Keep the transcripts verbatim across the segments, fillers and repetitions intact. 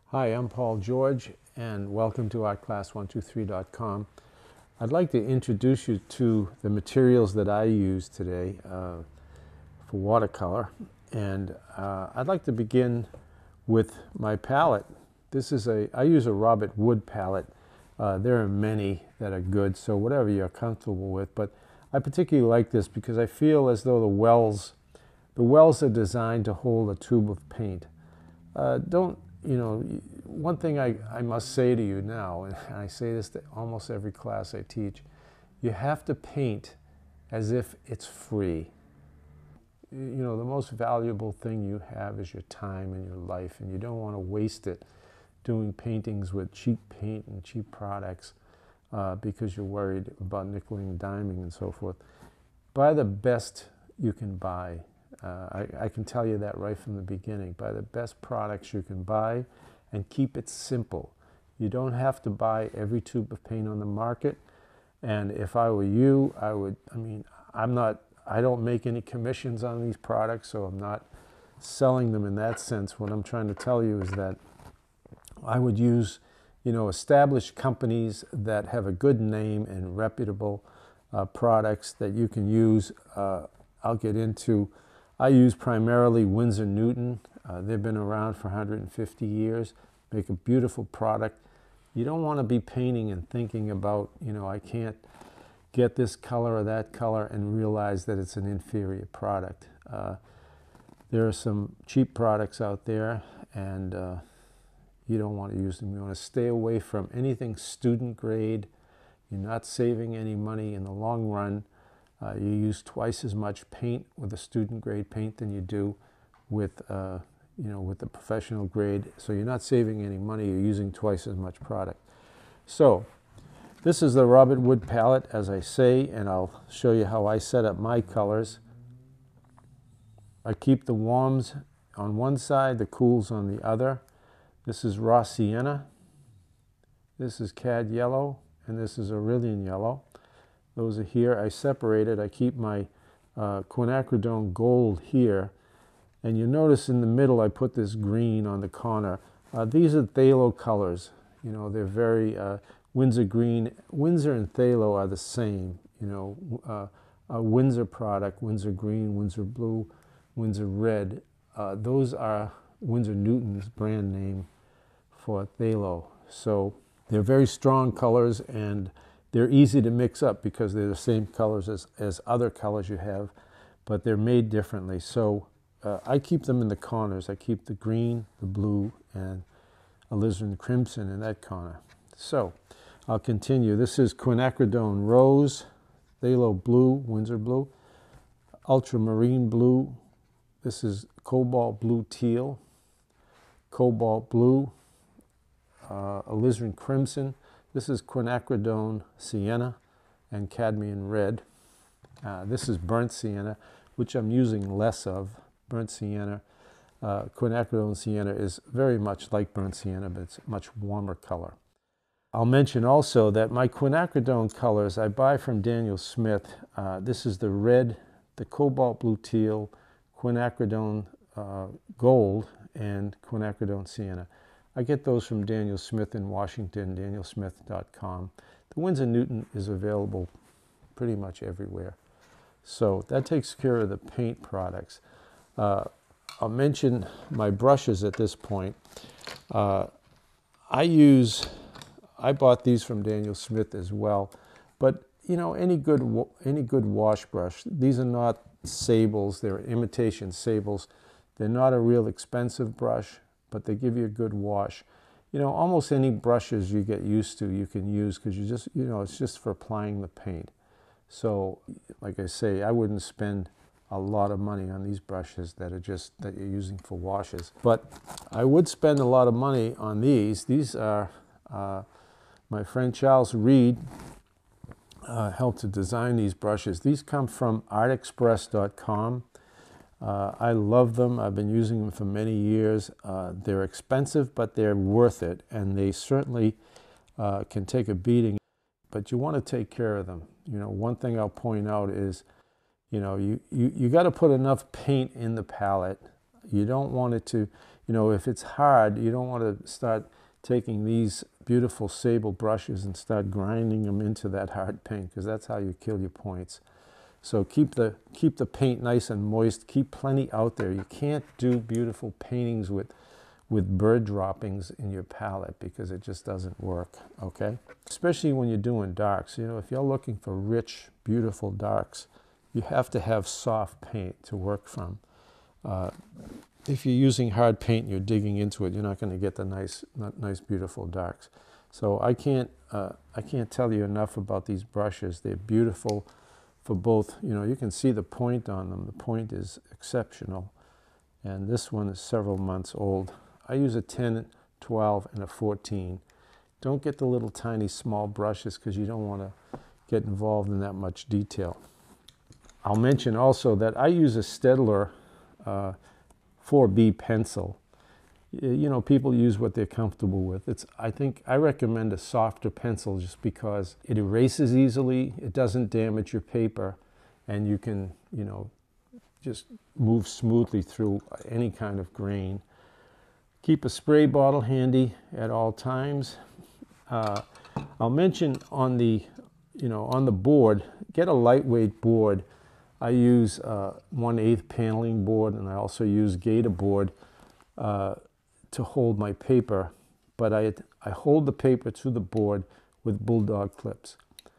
Hi, I'm Paul George, and welcome to art class one two three dot com. I'd like to introduce you to the materials that I use today uh, for watercolor, and uh, I'd like to begin with my palette. This is a, I use a Robert Wood palette. Uh, there are many that are good, so whatever you're comfortable with, but I particularly like this because I feel as though the wells, the wells are designed to hold a tube of paint. Uh, don't You know, one thing I, I must say to you now, and I say this to almost every class I teach, you have to paint as if it's free. You know, the most valuable thing you have is your time and your life, and you don't want to waste it doing paintings with cheap paint and cheap products uh, because you're worried about nickeling and diming and so forth. Buy the best you can buy. Uh, I, I can tell you that right from the beginning. Buy the best products you can buy and keep it simple. You don't have to buy every tube of paint on the market. And if I were you, I would, I mean, I'm not, I don't make any commissions on these products, so I'm not selling them in that sense. What I'm trying to tell you is that I would use, you know, established companies that have a good name and reputable uh, products that you can use. Uh, I'll get into I use primarily Winsor Newton. Uh, they've been around for one hundred fifty years, make a beautiful product. You don't want to be painting and thinking about, you know, I can't get this color or that color and realize that it's an inferior product. Uh, there are some cheap products out there, and uh, you don't want to use them. You want to stay away from anything student grade. You're not saving any money in the long run. Uh, you use twice as much paint with a student grade paint than you do with, uh, you know, with the professional grade. So you're not saving any money. You're using twice as much product. So this is the Robert Wood palette, as I say, and I'll show you how I set up my colors. I keep the warms on one side, the cools on the other. This is raw sienna. This is cad yellow, and this is Aurelian yellow. Those are here. I separated. I keep my uh, quinacridone gold here. And you notice in the middle I put this green on the corner. Uh, these are phthalo colors. You know, they're very uh, Winsor green. Winsor and phthalo are the same. You know, uh, a Winsor product, Winsor green, Winsor blue, Winsor red. Uh, those are Winsor Newton's brand name for phthalo. So they're very strong colors, and they're easy to mix up because they're the same colors as, as other colors you have, but they're made differently. So uh, I keep them in the corners. I keep the green, the blue, and alizarin crimson in that corner. So I'll continue. This is quinacridone rose, phthalo blue, Winsor blue, ultramarine blue. This is cobalt blue teal, cobalt blue, uh, alizarin crimson. This is quinacridone sienna and cadmium red. Uh, this is burnt sienna, which I'm using less of. Burnt sienna, uh, quinacridone sienna is very much like burnt sienna, but it's a much warmer color. I'll mention also that my quinacridone colors I buy from Daniel Smith. Uh, this is the red, the cobalt blue teal, quinacridone uh, gold, and quinacridone sienna. I get those from Daniel Smith in Washington, daniel smith dot com. The Winsor Newton is available pretty much everywhere. So that takes care of the paint products. Uh, I'll mention my brushes at this point. Uh, I use, I bought these from Daniel Smith as well, but you know, any good, any good wash brush, these are not sables, they're imitation sables. They're not a real expensive brush, but they give you a good wash. You know, almost any brushes you get used to you can use because you just, you know, it's just for applying the paint. So, like I say, I wouldn't spend a lot of money on these brushes that are just, that you're using for washes. But I would spend a lot of money on these. These are, uh, my friend Charles Reed uh, helped to design these brushes. These come from art express dot com. Uh, I love them. I've been using them for many years. Uh, they're expensive, but they're worth it, and they certainly uh, can take a beating. But you want to take care of them. You know, one thing I'll point out is, you know, you, you, you got to put enough paint in the palette. You don't want it to, you know, if it's hard, you don't want to start taking these beautiful sable brushes and start grinding them into that hard paint, because that's how you kill your points. So keep the keep the paint nice and moist. Keep plenty out there. You can't do beautiful paintings with with bird droppings in your palette, because it just doesn't work, okay? Especially when you're doing darks. You know, if you're looking for rich, beautiful darks, you have to have soft paint to work from. Uh, if you're using hard paint and you're digging into it, you're not going to get the nice, nice, beautiful darks. So I can't, uh, I can't tell you enough about these brushes. They're beautiful for both. You know, you can see the point on them. The point is exceptional. And this one is several months old. I use a ten, twelve, and a fourteen. Don't get the little tiny small brushes, because you don't want to get involved in that much detail. I'll mention also that I use a Staedtler uh, four B pencil. You know, people use what they're comfortable with. It's, I think, I recommend a softer pencil just because it erases easily, it doesn't damage your paper, and you can, you know, just move smoothly through any kind of grain. Keep a spray bottle handy at all times. Uh, I'll mention on the, you know, on the board, get a lightweight board. I use uh, one eighth paneling board, and I also use Gator board uh, to hold my paper. But I, I hold the paper to the board with bulldog clips.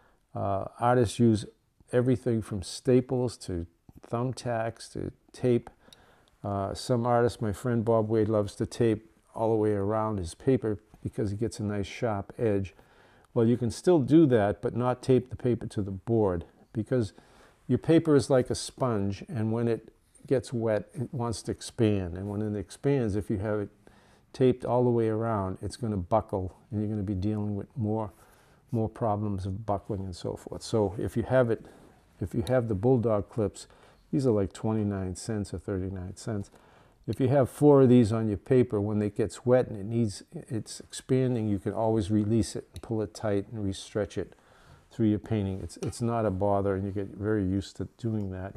Uh, artists use everything from staples to thumbtacks to tape. Uh, some artists, my friend Bob Wade, loves to tape all the way around his paper because he gets a nice sharp edge. Well, you can still do that, but not tape the paper to the board, because your paper is like a sponge, and when it gets wet, it wants to expand. And when it expands, if you have it taped all the way around, it's going to buckle, and you're going to be dealing with more, more problems of buckling and so forth. So if you have it, if you have the bulldog clips, these are like twenty-nine cents or thirty-nine cents. If you have four of these on your paper, when it gets wet and it needs, it's expanding, you can always release it and pull it tight and re-stretch it through your painting. It's, it's not a bother, and you get very used to doing that.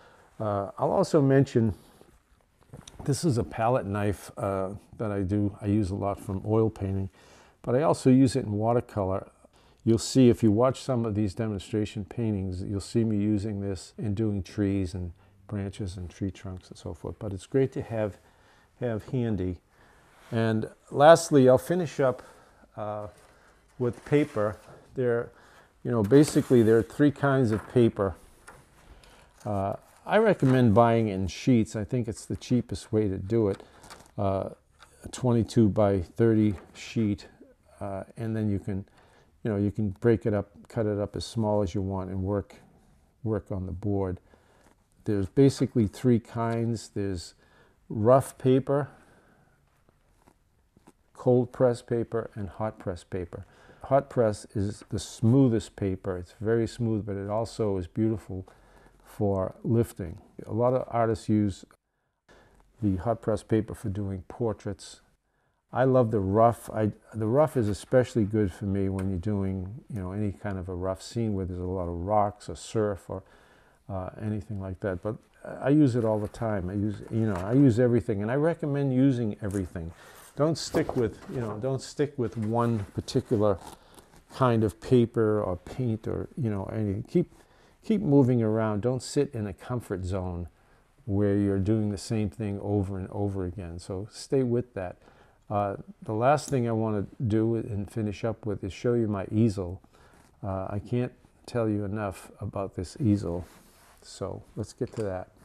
Uh, I'll also mention, this is a palette knife uh, that I do. I use a lot from oil painting, but I also use it in watercolor. You'll see, if you watch some of these demonstration paintings, you'll see me using this in doing trees and branches and tree trunks and so forth. But it's great to have, have handy. And lastly, I'll finish up uh, with paper. There, you know, basically there are three kinds of paper. Uh, I recommend buying in sheets. I think it's the cheapest way to do it. Uh, a twenty-two by thirty sheet, uh, and then you can, you know, you can break it up, cut it up as small as you want, and work, work on the board. There's basically three kinds. There's rough paper, cold press paper, and hot press paper. Hot press is the smoothest paper. It's very smooth, but it also is beautiful for lifting. A lot of artists use the hot press paper for doing portraits. I love the rough. I, the rough is especially good for me when you're doing, you know, any kind of a rough scene where there's a lot of rocks or surf or uh, anything like that. But I use it all the time. I use, you know, I use everything, and I recommend using everything. Don't stick with, you know, don't stick with one particular kind of paper or paint or, you know, anything. Keep, keep moving around. Don't sit in a comfort zone where you're doing the same thing over and over again. So stay with that. Uh, the last thing I want to do and finish up with is show you my easel. Uh, I can't tell you enough about this easel, so let's get to that.